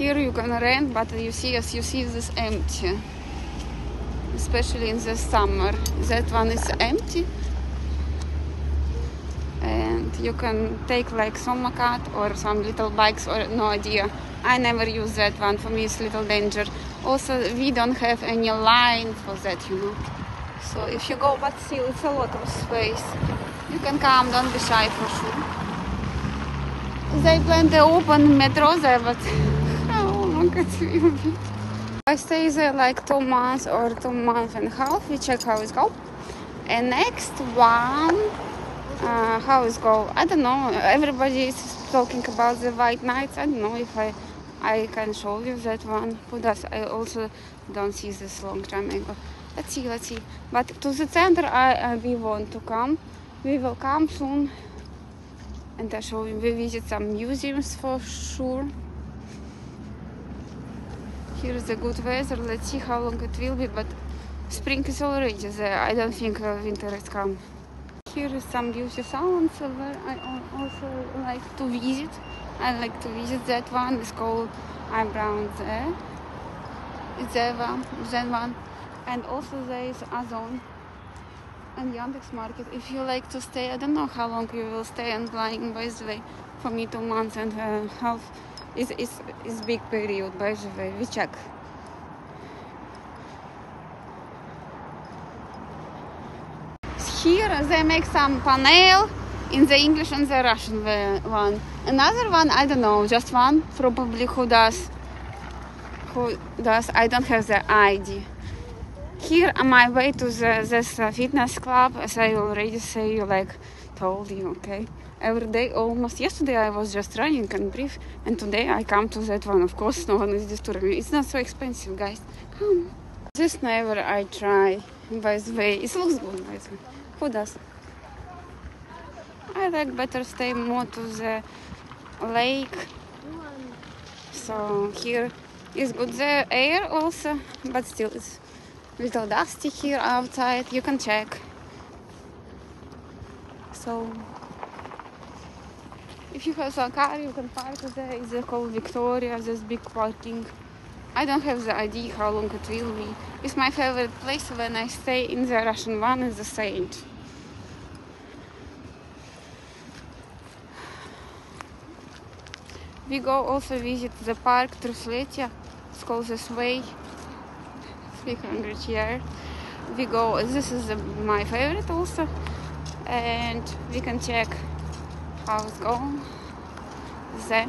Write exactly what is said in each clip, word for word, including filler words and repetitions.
Here you can rent, but you see, as you see, this empty. Especially in the summer. That one is empty. And you can take like samokat or some little bikes, or no idea. I never use that one. For me, it's little danger. Also, we don't have any line for that, you know. So if you go, but still, it's a lot of space. You can come, don't be shy for sure. They plan to open metro there, but how long it will be? I stay there like two months or two months and a half. We check how it goes. And next one, uh, how it go? I don't know. Everybody is talking about the white nights. I don't know if I, I can show you that one. Who does? I also don't see this long time ago. Let's see, let's see. But to the center, I, I we want to come. We will come soon. And I show you. We visit some museums for sure. Here is a good weather. Let's see how long it will be. But spring is already there. I don't think uh, winter is come. Here is some beauty salons where I also like to visit. I like to visit that one. It's called Eyebrows there. It's that one. That one. And also there is Ozon and Yandex Market. If you like to stay, I don't know how long you will stay and flying, by the way. For me, two months and a half is is is big period, by the way. We check. Here they make some panel in the English and the Russian one. Another one, I don't know, just one probably who does. Who does? I don't have the I D. Here on my way to the, this uh, fitness club, as I already say, you like told you, okay? Every day, almost yesterday I was just running and brief, and today I come to that one. Of course, no one is disturbing me. It's not so expensive, guys. Come. This never I try, by the way. It looks good, by the way. Who does? I like better stay more to the lake. So here is good the air also, but still it's little dusty here outside. You can check. So if you have a car, you can park there. It's called Victoria. This big parking. I don't have the idea how long it will be. It's my favorite place when I stay in the Russian one. Is the Saint. We go also visit the park Trusletia. It's called this way. three hundred yards. We go. This is the, my favorite also, and we can check how it's going there.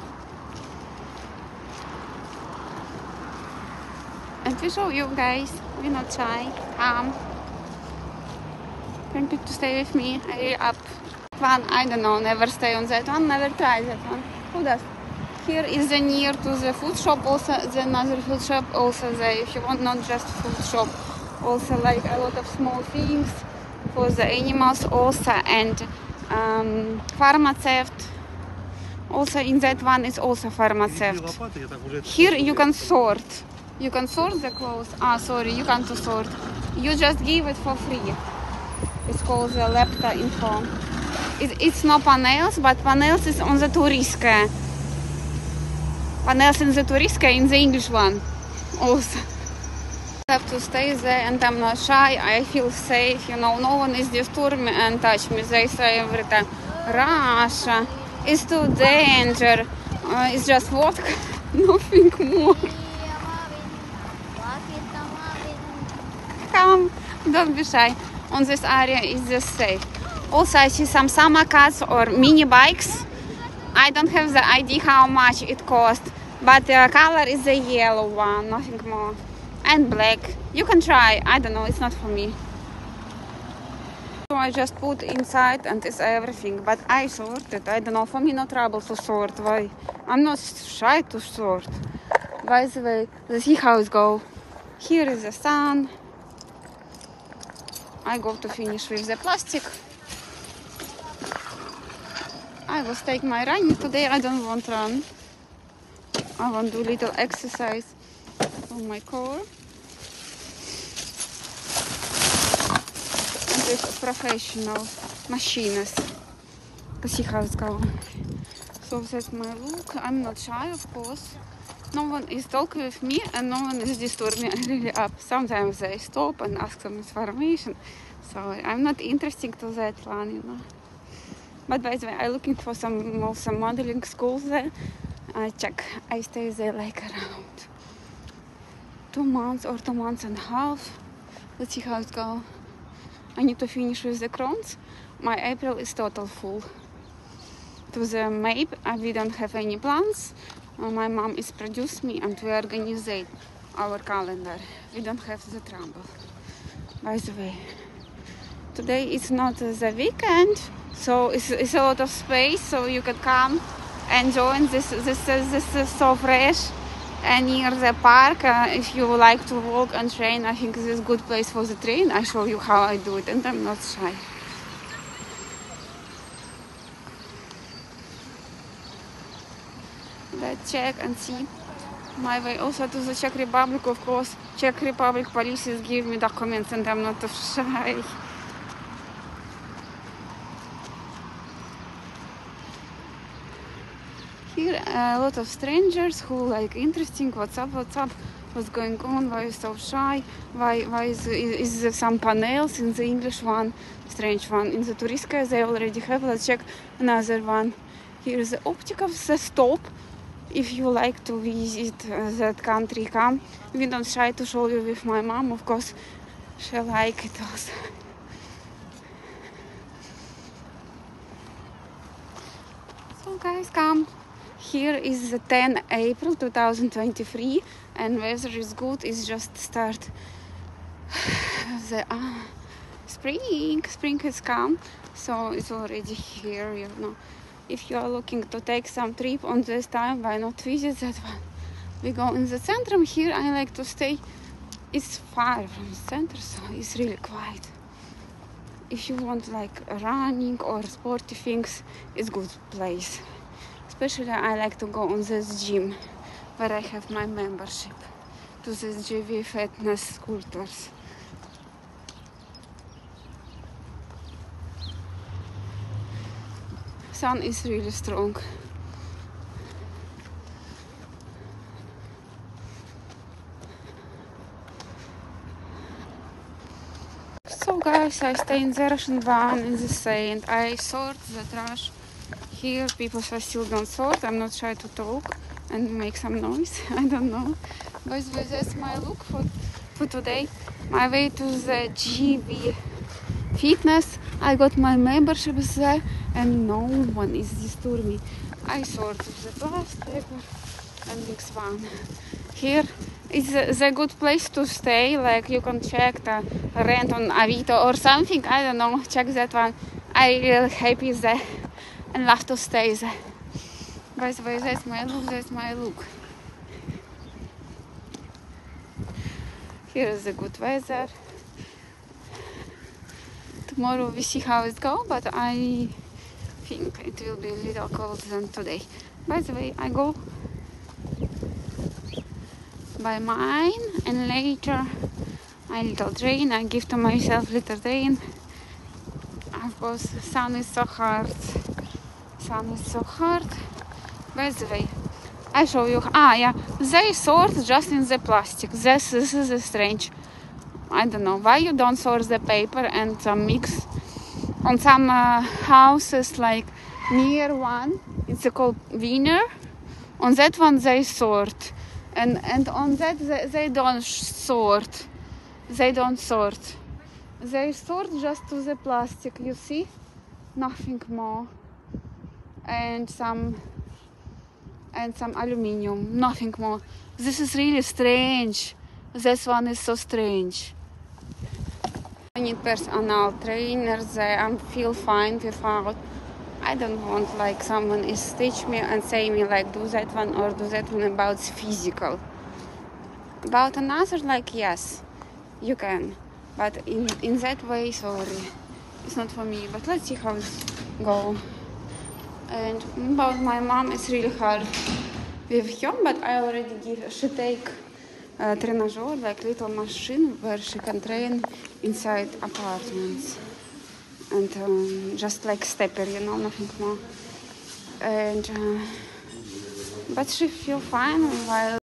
And we show you guys. We're not shy. Come. Thank you to stay with me. I up one. I don't know. Never stay on that one. Never try that one. Who does? Here is the near to the food shop, also the another food shop, also there, if you want not just food shop, also like a lot of small things for the animals also, and um, pharmaceut. Also in that one is also pharmaceut. Here you can sort. You can sort the clothes. Ah, sorry, you can't sort. You just give it for free. It's called the Lepta Info. It, it's not panels, but panels is on the Turiska. Panels in the Turiska, in the English one also. I have to stay there and I'm not shy. I feel safe, you know, no one is disturbing me and touch me. They say every time, Russia is too danger. Uh, it's just vodka, nothing more. Come, don't be shy. On this area is just safe. Also, I see some samokats or mini bikes. I don't have the idea how much it costs, but the color is the yellow one, nothing more. And black. You can try. I don't know, it's not for me. So I just put inside and it's everything, but I sorted. I don't know, for me no trouble to sort. Why? I'm not shy to sort. By the way, let's see how it goes. Here is the sun. I go to finish with the plastic. I will take my running today. I don't want to run. I want to do little exercise on my core. And with professional machines. Let's see how it's going. So that's my look. I'm not shy, of course. No one is talking with me and no one is disturbing me really up. Sometimes they stop and ask some information. So I'm not interested to that one, you know. But by the way, I'm looking for some some modeling schools there. I check. I stay there like around two months or two months and a half. Let's see how it goes. I need to finish with the crowns. My April is total full. To the May, uh, we don't have any plans. Uh, my mom is produced me and we organize our calendar. We don't have the trouble. By the way, today it's not uh, the weekend, so it's, it's a lot of space, so you can come and join. This this uh, this is so fresh and near the park. Uh, if you like to walk and train, I think this is a good place for the train. I show you how I do it, and I'm not shy. Let's check and see my way also to the Czech Republic. Of course, Czech Republic police give me documents and I'm not shy. Here a lot of strangers who like interesting. What's up? What's up? What's going on? Why are you so shy? Why why is, is, is there some panels in the English one? Strange one. In the Turiska they already have. Let's check another one. Here is the Optikov's stop. If you like to visit uh, that country, come. We don't try to show you with my mom, of course. She like it also. So guys, come. Here is the tenth of April two thousand twenty-three, and weather is good. It's just start the uh, spring. Spring has come, so it's already here. You know. If you are looking to take some trip on this time, why not visit that one? We go in the center. Here I like to stay. It's far from the center, so it's really quiet. If you want like running or sporty things, it's good place. Especially I like to go on this gym where I have my membership to this G V Fitness Sculptors. Sun is really strong. So guys, I stay in the Russian van in the sand. I sort the trash. Here people still don't sort. I'm not trying to talk and make some noise. I don't know. But that's my look for, for today. My way to the G V Fitness. I got my membership there and no one is disturbing me. I sort the plastic and mix one. Here is a, a good place to stay. Like you can check the rent on Avito or something. I don't know. Check that one. I really happy there and love to stay there. By the way, that's my look. That's my look. Here is the good weather. Tomorrow we see how it goes, but I think it will be a little colder than today. By the way, I go by mine and later my little train. I give to myself little train. Of course, the sun is so hard. Sun is so hard. By the way, I show you. Ah, yeah, they sort just in the plastic. This, this is strange. I don't know why you don't sort the paper and some mix on some uh, houses like near one. It's called Wiener. On that one they sort, and and on that they, they don't sort. They don't sort. They sort just to the plastic. You see, nothing more, and some and some aluminium. Nothing more. This is really strange. This one is so strange. I need personal trainers. I feel fine without. I don't want like someone is teach me and say me like do that one or do that one about physical. About another like yes, you can, but in in that way, sorry, it's not for me. But let's see how it go. And about my mom, it's really hard with him, but I already give. She take. Uh, trainажер, like little machine where she can train inside apartments and um, just like stepper, you know, nothing more. And uh, but she feel fine while